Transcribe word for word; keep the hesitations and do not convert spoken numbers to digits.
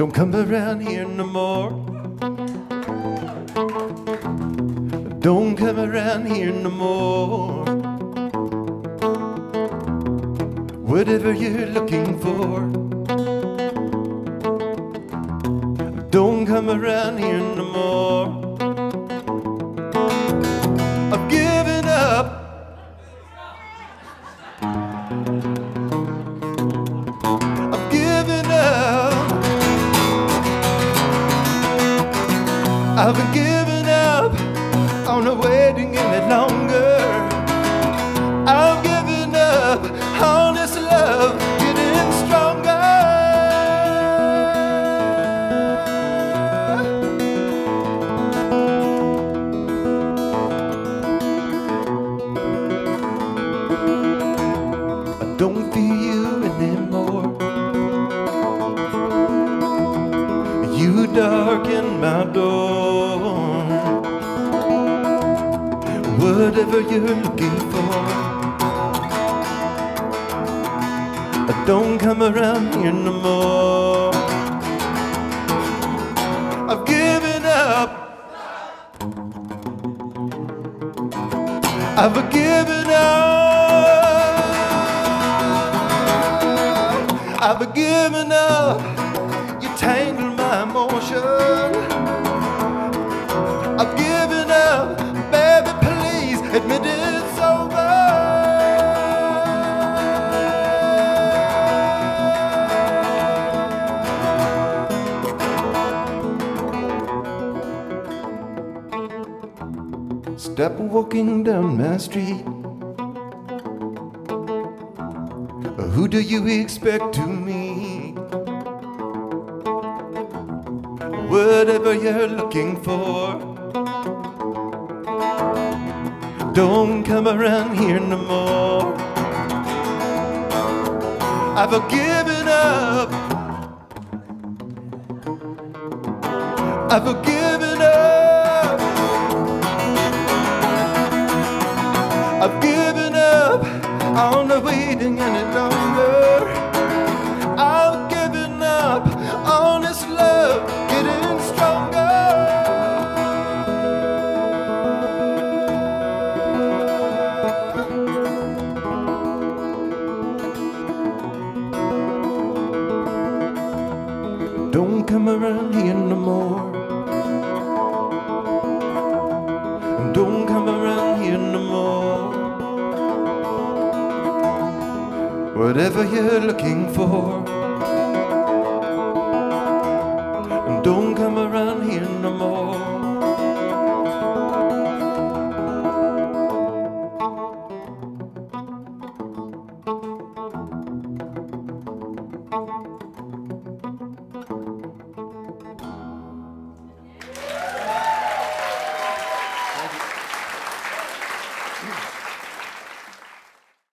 Don't come around here no more. Don't come around here no more. Whatever you're looking for, don't come around here no more. I've given up. I've given up. I've given up on the waiting any longer. I've given up on this love getting stronger. I don't feel you anymore. You darken my door. Whatever you're looking for, don't come around here no more. I've given up. I've given up. I've given up. You tangle my emotion. I've given up. Baby, please admit it's over. Step walking down my street. Who do you expect to meet? Whatever you're looking for, don't come around here no more. I've given up. I've given up. I've given up on the waiting any longer. I've given up on this love getting stronger. Don't come around here no more. Don't come around here no more. Whatever you're looking for, don't come around here no more.